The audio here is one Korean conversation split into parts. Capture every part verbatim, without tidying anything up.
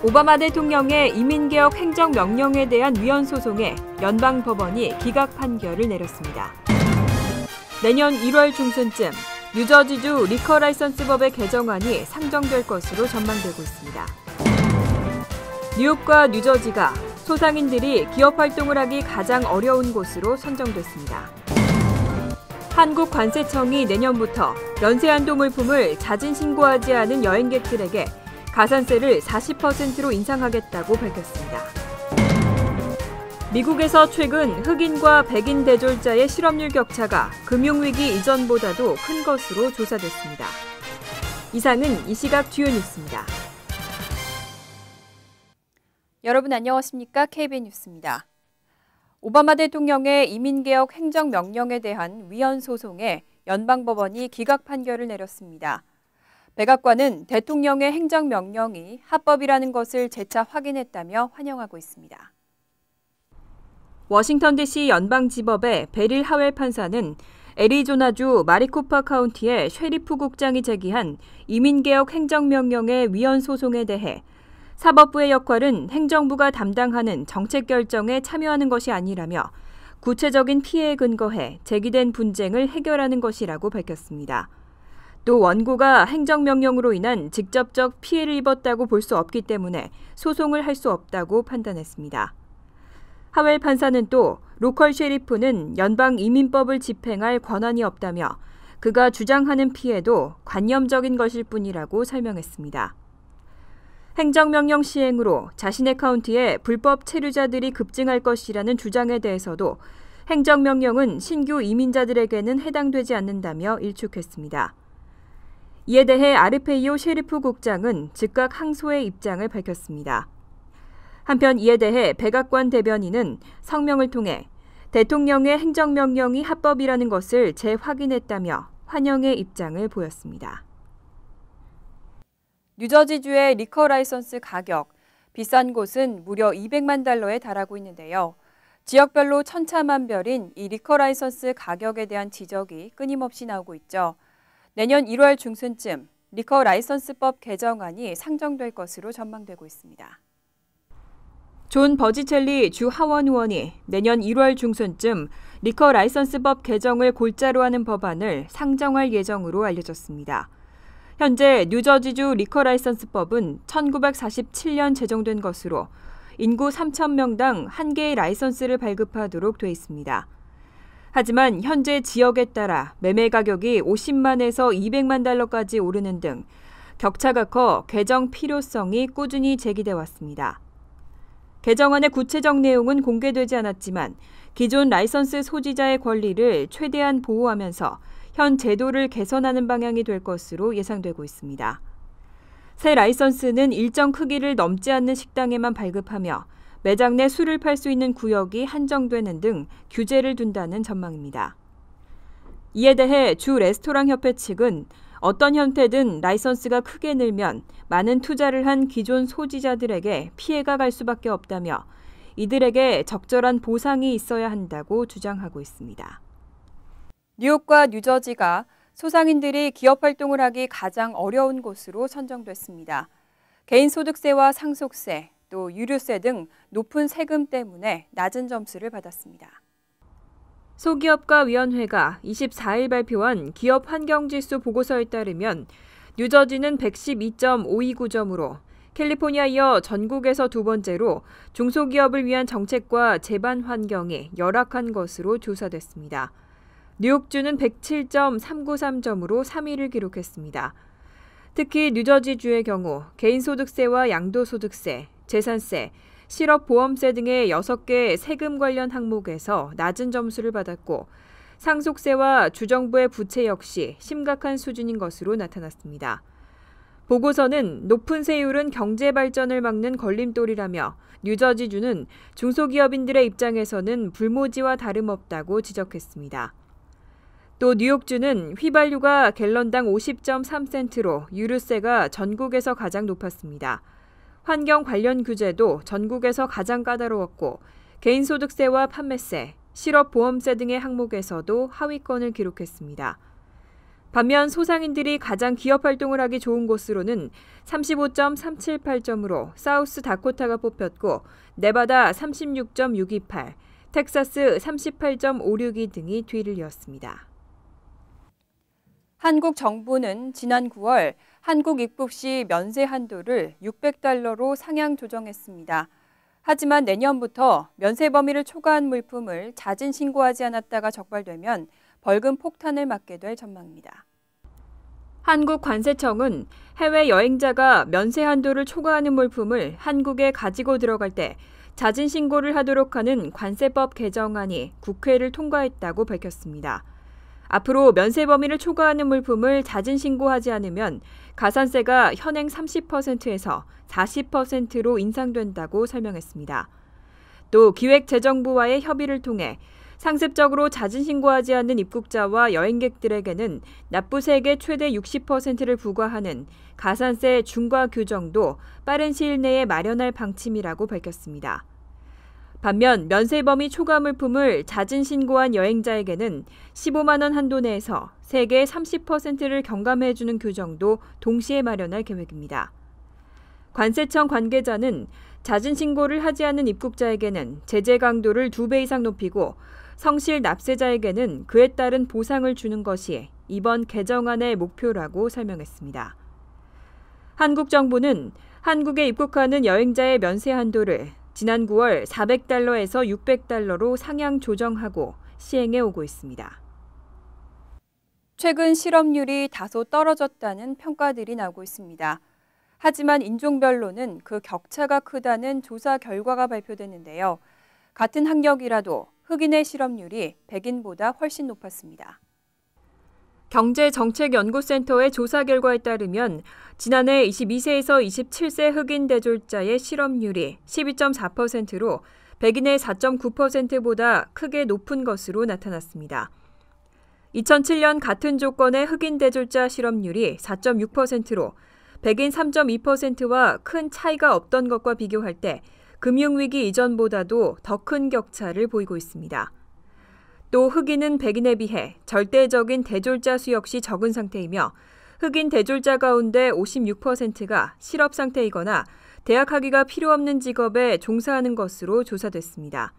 오바마 대통령의 이민개혁 행정명령에 대한 위헌 소송에 연방법원이 기각 판결을 내렸습니다. 내년 일월 중순쯤 뉴저지주 리커 라이선스법의 개정안이 상정될 것으로 전망되고 있습니다. 뉴욕과 뉴저지가 소상인들이 기업 활동을 하기 가장 어려운 곳으로 선정됐습니다. 한국관세청이 내년부터 연쇄한도 물품을 자진 신고하지 않은 여행객들에게 가산세를 사십 퍼센트로 인상하겠다고 밝혔습니다. 미국에서 최근 흑인과 백인 대졸자의 실업률 격차가 금융위기 이전보다도 큰 것으로 조사됐습니다. 이상은 이 시각 주요 뉴스입니다. 여러분 안녕하십니까? 케이비엔 뉴스입니다. 오바마 대통령의 이민개혁 행정명령에 대한 위헌 소송에 연방법원이 기각 판결을 내렸습니다. 백악관은 대통령의 행정명령이 합법이라는 것을 재차 확인했다며 환영하고 있습니다. 워싱턴 디씨 연방지법의 베릴 하웰 판사는 애리조나주 마리코파 카운티의 셰리프 국장이 제기한 이민개혁 행정명령의 위헌 소송에 대해 사법부의 역할은 행정부가 담당하는 정책 결정에 참여하는 것이 아니라며 구체적인 피해에 근거해 제기된 분쟁을 해결하는 것이라고 밝혔습니다. 또 원고가 행정명령으로 인한 직접적 피해를 입었다고 볼 수 없기 때문에 소송을 할 수 없다고 판단했습니다. 하웰 판사는 또 로컬 셰리프는 연방 이민법을 집행할 권한이 없다며 그가 주장하는 피해도 관념적인 것일 뿐이라고 설명했습니다. 행정명령 시행으로 자신의 카운티에 불법 체류자들이 급증할 것이라는 주장에 대해서도 행정명령은 신규 이민자들에게는 해당되지 않는다며 일축했습니다. 이에 대해 아르페이오 셰리프 국장은 즉각 항소의 입장을 밝혔습니다. 한편 이에 대해 백악관 대변인은 성명을 통해 대통령의 행정명령이 합법이라는 것을 재확인했다며 환영의 입장을 보였습니다. 뉴저지주의 리커 라이선스 가격, 비싼 곳은 무려 이백만 달러에 달하고 있는데요. 지역별로 천차만별인 이 리커 라이선스 가격에 대한 지적이 끊임없이 나오고 있죠. 내년 일월 중순쯤 리커 라이선스법 개정안이 상정될 것으로 전망되고 있습니다. 존 버지첼리 주 하원 의원이 내년 일월 중순쯤 리커 라이선스법 개정을 골자로 하는 법안을 상정할 예정으로 알려졌습니다. 현재 뉴저지주 리커 라이선스법은 천구백사십칠 년 제정된 것으로 인구 삼천 명당 한 개의 라이선스를 발급하도록 돼 있습니다. 하지만 현재 지역에 따라 매매 가격이 오십만에서 이백만 달러까지 오르는 등 격차가 커 개정 필요성이 꾸준히 제기돼 왔습니다. 개정안의 구체적 내용은 공개되지 않았지만 기존 라이선스 소지자의 권리를 최대한 보호하면서 현 제도를 개선하는 방향이 될 것으로 예상되고 있습니다. 새 라이선스는 일정 크기를 넘지 않는 식당에만 발급하며 매장 내 술을 팔 수 있는 구역이 한정되는 등 규제를 둔다는 전망입니다. 이에 대해 주 레스토랑 협회 측은 어떤 형태든 라이선스가 크게 늘면 많은 투자를 한 기존 소지자들에게 피해가 갈 수밖에 없다며 이들에게 적절한 보상이 있어야 한다고 주장하고 있습니다. 뉴욕과 뉴저지가 소상인들이 기업 활동을 하기 가장 어려운 곳으로 선정됐습니다. 개인소득세와 상속세, 또 유류세 등 높은 세금 때문에 낮은 점수를 받았습니다. 소기업가위원회가 이십사일 발표한 기업 환경지수 보고서에 따르면 뉴저지는 백십이 점 오이구 점으로 캘리포니아에 이어 전국에서 두 번째로 중소기업을 위한 정책과 제반 환경이 열악한 것으로 조사됐습니다. 뉴욕주는 백칠 점 삼구삼 점으로 삼 위를 기록했습니다. 특히 뉴저지주의 경우 개인소득세와 양도소득세, 재산세, 실업보험세 등의 여섯 개 세금 관련 항목에서 낮은 점수를 받았고 상속세와 주정부의 부채 역시 심각한 수준인 것으로 나타났습니다. 보고서는 높은 세율은 경제 발전을 막는 걸림돌이라며 뉴저지주는 중소기업인들의 입장에서는 불모지와 다름없다고 지적했습니다. 또 뉴욕주는 휘발유가 갤런당 오십 점 삼 센트로 유류세가 전국에서 가장 높았습니다. 환경 관련 규제도 전국에서 가장 까다로웠고 개인소득세와 판매세, 실업보험세 등의 항목에서도 하위권을 기록했습니다. 반면 소상인들이 가장 기업 활동을 하기 좋은 곳으로는 삼십오 점 삼칠팔 점으로 사우스 다코타가 뽑혔고 네바다 삼십육 점 육이팔, 텍사스 삼십팔 점 오육이 등이 뒤를 이었습니다. 한국 정부는 지난 구월 한국 입국 시 면세 한도를 육백 달러로 상향 조정했습니다. 하지만 내년부터 면세 범위를 초과한 물품을 자진 신고하지 않았다가 적발되면 벌금 폭탄을 맞게 될 전망입니다. 한국관세청은 해외 여행자가 면세 한도를 초과하는 물품을 한국에 가지고 들어갈 때 자진 신고를 하도록 하는 관세법 개정안이 국회를 통과했다고 밝혔습니다. 앞으로 면세 범위를 초과하는 물품을 자진 신고하지 않으면 가산세가 현행 삼십 퍼센트에서 사십 퍼센트로 인상된다고 설명했습니다. 또 기획재정부와의 협의를 통해 상습적으로 자진 신고하지 않는 입국자와 여행객들에게는 납부세액의 최대 육십 퍼센트를 부과하는 가산세 중과 규정도 빠른 시일 내에 마련할 방침이라고 밝혔습니다. 반면 면세 범위 초과 물품을 자진 신고한 여행자에게는 십오만 원 한도 내에서 세액의 삼십 퍼센트를 경감해주는 규정도 동시에 마련할 계획입니다. 관세청 관계자는 자진 신고를 하지 않은 입국자에게는 제재 강도를 두 배 이상 높이고 성실 납세자에게는 그에 따른 보상을 주는 것이 이번 개정안의 목표라고 설명했습니다. 한국 정부는 한국에 입국하는 여행자의 면세 한도를 지난 구월 사백 달러에서 육백 달러로 상향 조정하고 시행해 오고 있습니다. 최근 실업률이 다소 떨어졌다는 평가들이 나오고 있습니다. 하지만 인종별로는 그 격차가 크다는 조사 결과가 발표됐는데요. 같은 학력이라도 흑인의 실업률이 백인보다 훨씬 높았습니다. 경제정책연구센터의 조사 결과에 따르면 지난해 이십이 세에서 이십칠 세 흑인 대졸자의 실업률이 십이 점 사 퍼센트로 백인의 사 점 구 퍼센트보다 크게 높은 것으로 나타났습니다. 이천칠 년 같은 조건의 흑인 대졸자 실업률이 사 점 육 퍼센트로 백인 삼 점 이 퍼센트와 큰 차이가 없던 것과 비교할 때 금융위기 이전보다도 더 큰 격차를 보이고 있습니다. 또 흑인은 백인에 비해 절대적인 대졸자 수 역시 적은 상태이며 흑인 대졸자 가운데 오십육 퍼센트가 실업 상태이거나 대학 학위가 필요 없는 직업에 종사하는 것으로 조사됐습니다.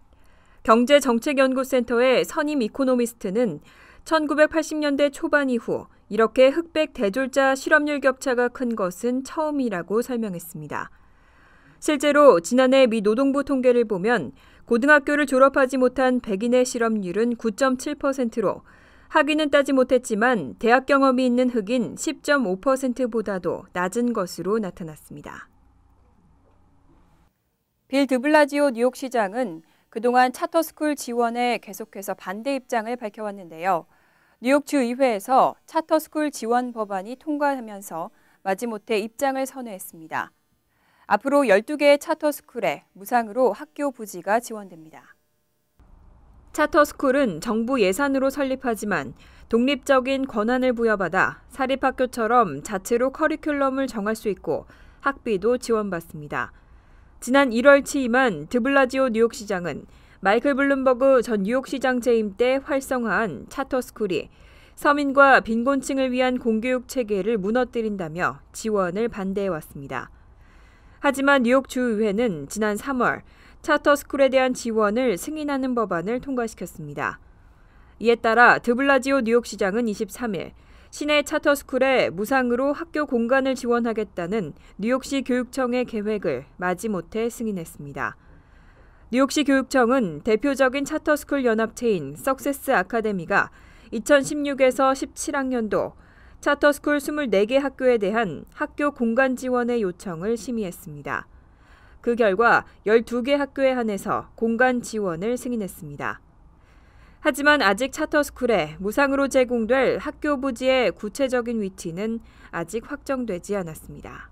경제정책연구센터의 선임 이코노미스트는 천구백팔십 년대 초반 이후 이렇게 흑백 대졸자 실업률 격차가 큰 것은 처음이라고 설명했습니다. 실제로 지난해 미 노동부 통계를 보면 고등학교를 졸업하지 못한 백인의 실업률은 구 점 칠 퍼센트로 학위는 따지 못했지만 대학 경험이 있는 흑인 십 점 오 퍼센트보다도 낮은 것으로 나타났습니다. 빌 드블라지오 뉴욕시장은 그동안 차터스쿨 지원에 계속해서 반대 입장을 밝혀왔는데요. 뉴욕주의회에서 차터스쿨 지원 법안이 통과하면서 마지못해 입장을 선회했습니다. 앞으로 열두 개의 차터스쿨에 무상으로 학교 부지가 지원됩니다. 차터스쿨은 정부 예산으로 설립하지만 독립적인 권한을 부여받아 사립학교처럼 자체로 커리큘럼을 정할 수 있고 학비도 지원받습니다. 지난 일월 취임한 드블라지오 뉴욕시장은 마이클 블룸버그 전 뉴욕시장 재임 때 활성화한 차터스쿨이 서민과 빈곤층을 위한 공교육 체계를 무너뜨린다며 지원을 반대해왔습니다. 하지만 뉴욕주의회는 지난 삼월 차터스쿨에 대한 지원을 승인하는 법안을 통과시켰습니다. 이에 따라 드블라지오 뉴욕시장은 이십삼 일 시내 차터스쿨에 무상으로 학교 공간을 지원하겠다는 뉴욕시 교육청의 계획을 마지못해 승인했습니다. 뉴욕시 교육청은 대표적인 차터스쿨 연합체인 석세스 아카데미가 이천십육에서 십칠 학년도 차터스쿨 이십사 개 학교에 대한 학교 공간 지원의 요청을 심의했습니다. 그 결과 열두 개 학교에 한해서 공간 지원을 승인했습니다. 하지만 아직 차터스쿨에 무상으로 제공될 학교 부지의 구체적인 위치는 아직 확정되지 않았습니다.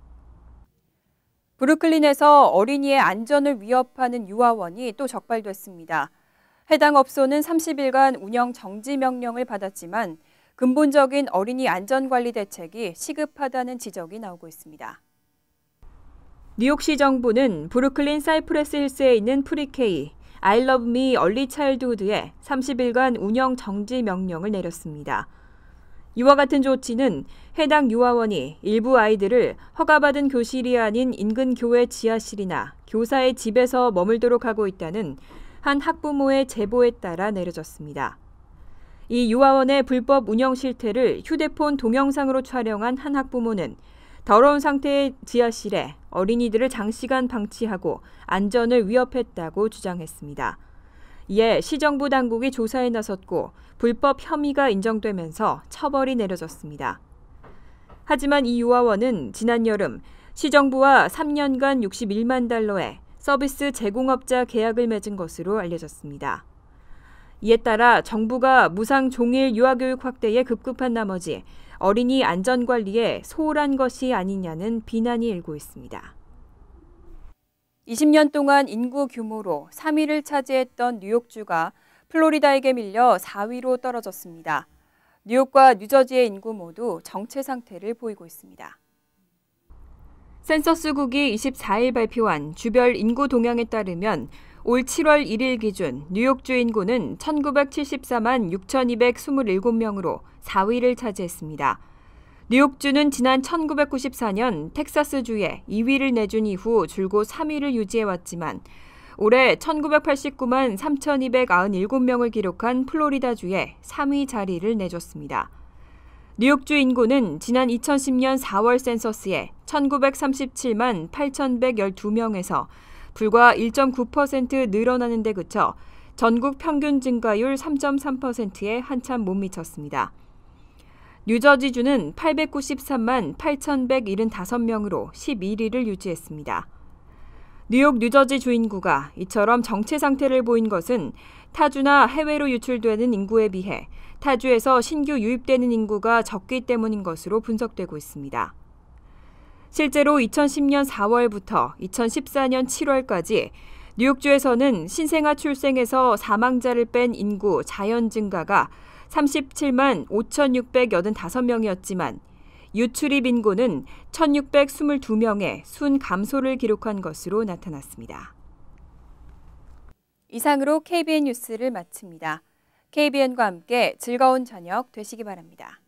브루클린에서 어린이의 안전을 위협하는 유아원이 또 적발됐습니다. 해당 업소는 삼십 일간 운영 정지 명령을 받았지만 근본적인 어린이 안전관리 대책이 시급하다는 지적이 나오고 있습니다. 뉴욕시 정부는 브루클린 사이프레스 힐스에 있는 프리케이, I Love Me 얼리 차일드후드에 삼십 일간 운영 정지 명령을 내렸습니다. 이와 같은 조치는 해당 유아원이 일부 아이들을 허가받은 교실이 아닌 인근 교회 지하실이나 교사의 집에서 머물도록 하고 있다는 한 학부모의 제보에 따라 내려졌습니다. 이 유아원의 불법 운영 실태를 휴대폰 동영상으로 촬영한 한 학부모는 더러운 상태의 지하실에 어린이들을 장시간 방치하고 안전을 위협했다고 주장했습니다. 이에 시정부 당국이 조사에 나섰고 불법 혐의가 인정되면서 처벌이 내려졌습니다. 하지만 이 유아원은 지난 여름 시정부와 삼 년간 육십일만 달러의 서비스 제공업자 계약을 맺은 것으로 알려졌습니다. 이에 따라 정부가 무상 종일 유아교육 확대에 급급한 나머지 어린이 안전관리에 소홀한 것이 아니냐는 비난이 일고 있습니다. 이십 년 동안 인구 규모로 삼 위를 차지했던 뉴욕주가 플로리다에게 밀려 사 위로 떨어졌습니다. 뉴욕과 뉴저지의 인구 모두 정체 상태를 보이고 있습니다. 센서스국이 이십사 일 발표한 주별 인구 동향에 따르면 올 칠월 일 일 기준 뉴욕주 인구는 천구백칠십사만 육천이백이십칠 명으로 사 위를 차지했습니다. 뉴욕주는 지난 천구백구십사 년 텍사스주에 이 위를 내준 이후 줄곧 삼 위를 유지해왔지만 올해 천구백팔십구만 삼천이백구십칠 명을 기록한 플로리다주에 삼 위 자리를 내줬습니다. 뉴욕주 인구는 지난 이천십 년 사월 센서스에 천구백삼십칠만 팔천백십이 명에서 불과 일 점 구 퍼센트 늘어나는 데 그쳐 전국 평균 증가율 삼 점 삼 퍼센트에 한참 못 미쳤습니다. 뉴저지주는 팔백구십삼만 팔천백칠십오 명으로 십일 위를 유지했습니다. 뉴욕 뉴저지 주인구가 이처럼 정체 상태를 보인 것은 타주나 해외로 유출되는 인구에 비해 타주에서 신규 유입되는 인구가 적기 때문인 것으로 분석되고 있습니다. 실제로 이천십 년 사월부터 이천십사 년 칠월까지 뉴욕주에서는 신생아 출생에서 사망자를 뺀 인구 자연 증가가 삼십칠만 오천육백팔십오 명이었지만 유출입 인구는 천육백이십이 명의 순 감소를 기록한 것으로 나타났습니다. 이상으로 케이비엔 뉴스를 마칩니다. 케이비엔과 함께 즐거운 저녁 되시기 바랍니다.